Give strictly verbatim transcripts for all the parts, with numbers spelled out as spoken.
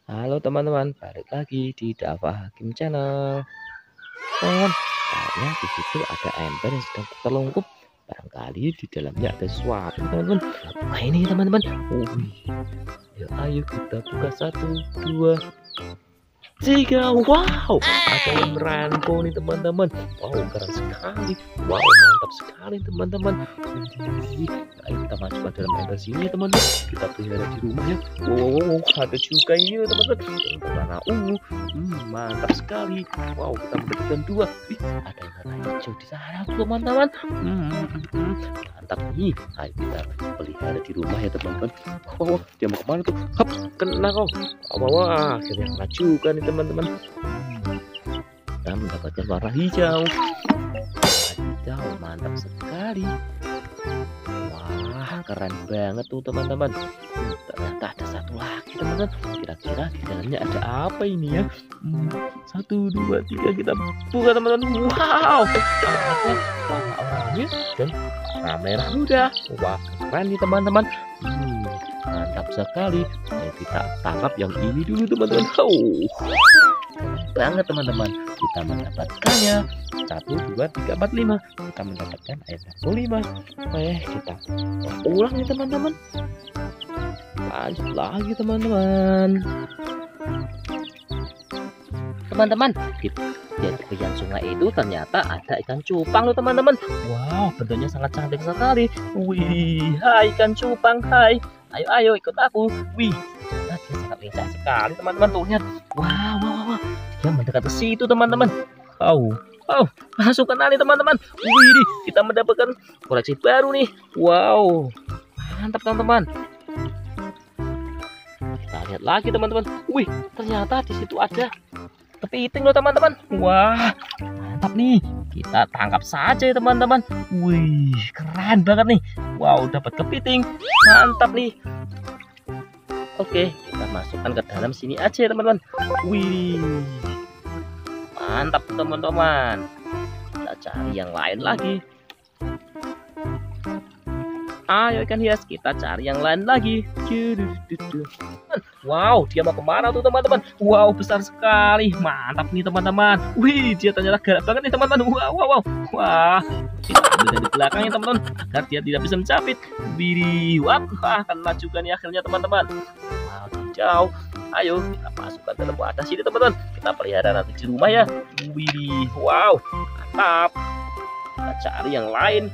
Halo teman-teman, balik lagi di Dava Hakim Channel. Teman, kayaknya di situ ada ember yang sedang tertelungkup. Barangkali di dalamnya ada sesuatu, teman-teman. Wah ini teman-teman. Wih, ya ayo kita buka satu, dua, tiga. Wow, ada yang merangkul nih teman-teman. Wow, keren sekali. Wow, mantap sekali teman-teman. Ayo kita masukkan dalam ember sini ya teman-teman. Kita pelihara di rumah ya. Wow, wow, wow, ada juga ini teman-teman yang berwarna ungu. Hmm, mantap sekali. Wow, kita mendapatkan dua. Wih, ada yang warna hijau di sana teman-teman. Hmm, hmm, mantap nih. Ayo kita pelihara di rumah ya teman-teman. Wow, dia mau kemana tuh? Hap, kena kau. Wah, wah, akhirnya maju kan nih teman-teman. Kita mendapatkan warna hijau. Hijau, mantap sekali. Wah, keren banget tuh teman-teman. Hmm, ternyata ada satu lagi teman-teman. Kira-kira di dalamnya ada apa ini ya? Hmm, satu, dua, tiga, kita buka teman-teman. Wow, ada warna oranye dan warna merah muda. Wah, keren nih teman-teman. Hmm, mantap sekali. Ayo kita tangkap yang ini dulu teman-teman. Oh, banget teman-teman, kita mendapatkannya satu, dua, tiga, empat, lima. Kita mendapatkan air satu lima. Eh, kita ulang nih teman-teman. Lanjut lagi teman-teman. Teman-teman, di tepian sungai itu ternyata ada ikan cupang loh teman-teman. Wow, bentuknya sangat cantik sekali. Wih, hai ikan cupang, hai. Ayo ayo ikut aku. Wih, nah, dia sangat lincah sekali teman-teman. Tuh lihat. Wow, wow, wow. Dia mendekat ke situ teman-teman. Oh, oh, masuk kenal nih teman-teman. Wih, kita mendapatkan koleksi baru nih. Wow, mantap teman-teman. Kita lihat lagi teman-teman. Wih, ternyata di situ ada kepiting loh teman-teman. Wah, mantap nih. Kita tangkap saja ya teman-teman. Wih, keren banget nih. Wow, dapat kepiting. Mantap nih. Oke, kita masukkan ke dalam sini aja ya teman-teman. Wih, mantap teman-teman. Kita cari yang lain lagi. Ayo ikan hias, kita cari yang lain lagi. Wow, dia mau kemana tuh teman-teman? Wow, besar sekali. Mantap nih teman-teman. Wih, dia ternyata galak banget nih teman-teman. Wow, wow, wow. Wah, kita ambil dari belakangnya teman-teman agar dia tidak bisa mencapit. Wih, wah, akan juga nih akhirnya teman-teman. Wow, hijau. Ayo kita masukkan dalam wadah sini teman-teman. Kita pelihara nanti di rumah ya. Wih, wow, mantap. Kita cari yang lain.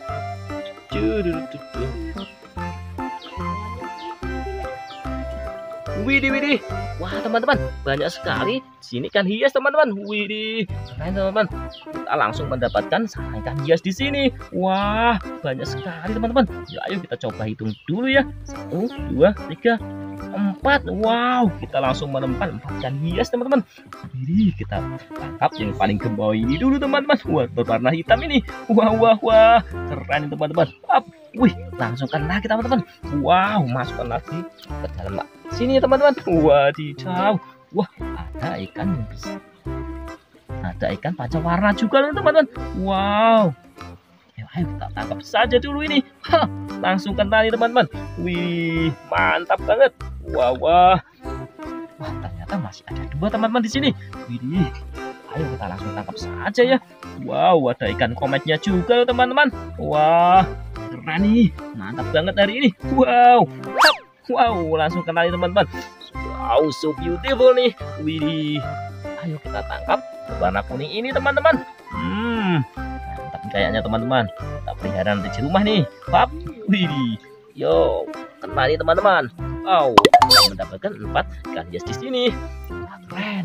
Widih, widih. Wah teman-teman, banyak sekali di sini ikan hias teman-teman. Widih, keren teman-teman. Kita langsung mendapatkan sarang ikan hias di sini. Wah, banyak sekali teman-teman. Ya, ayo kita coba hitung dulu ya. Satu, dua, tiga, empat. Wow, kita langsung menemukan empat ikan hias teman-teman. Widih, kita tangkap yang paling ke bawah ini dulu teman-teman. Wah, berwarna hitam ini. Wah, wah, wah, keren teman-teman. Wih, langsung kan lagi teman-teman. Wow, masukkan lagi ke dalam sini ya teman-teman. Wadidaw. Wah, ada ikan yang bisa. Ada ikan panca warna juga loh teman-teman. Wow. Ayo, ayo kita tangkap saja dulu ini. Hah, langsung kena nih teman-teman. Wih, mantap banget. Wah, wah. Wah, ternyata masih ada dua teman-teman di sini. Wih. Ayo kita langsung tangkap saja ya. Wow, ada ikan kometnya juga loh teman-teman. Wah, keren nih. Mantap banget hari ini. Wow. Wow, langsung kenal nih teman-teman. Wow, so beautiful nih. Wih. Ayo kita tangkap warna kuning ini teman-teman. Hmm, mantap kayaknya teman-teman. Kita pelihara nanti di rumah nih. Hap. Wih. Yo, kenal nih teman-teman. Wow, kita mendapatkan empat ikan hias di sini. Wah, keren.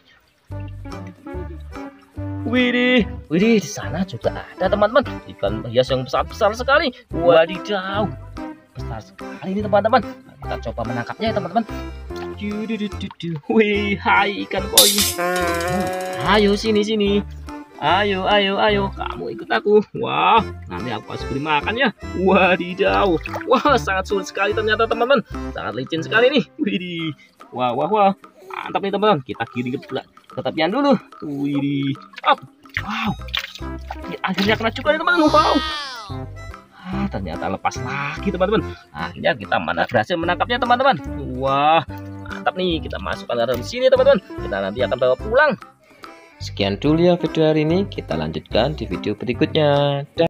Widih, widih, di sana juga ada teman-teman ikan hias yang besar-besar sekali. Wadidaw, besar sekali ini teman-teman. Kita coba menangkapnya ya teman-teman. Wih, hai ikan koi. Ayo sini sini. Ayo, ayo, ayo, kamu ikut aku. Wah, nanti aku harus beri makan ya. Wadidaw, wah sangat sulit sekali ternyata teman-teman. Sangat licin sekali nih. Widih, wah, wah, wah. Mantap nih teman-teman. Kita kiri ke, ke tepian dulu. Wih, up. Wow. Akhirnya kena juga nih teman-teman. Wow. Ah, ternyata lepas lagi teman-teman. Akhirnya kita mana berhasil menangkapnya teman-teman. Wah, mantap nih. Kita masukkan ke dalam sini teman-teman. Kita nanti akan bawa pulang. Sekian dulu ya video hari ini. Kita lanjutkan di video berikutnya. Dah.